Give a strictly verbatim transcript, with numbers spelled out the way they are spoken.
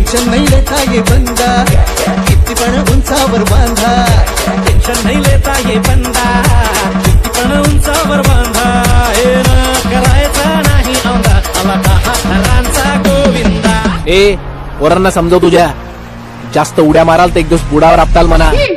Tension नहीं लेता ये बंदा, किती पण उंचावर बांधा. टेन्शन नहीं लेता ये बंदा, किती पण उंचावर बांधा. हे ना करायचा नाही औंधा, आला दहा थरांचा गोविंदा. ए पोरांना समजव तुझ्या, जास्त उड्या माराल तर एक दिवस बुडावर आपटाल म्हणा.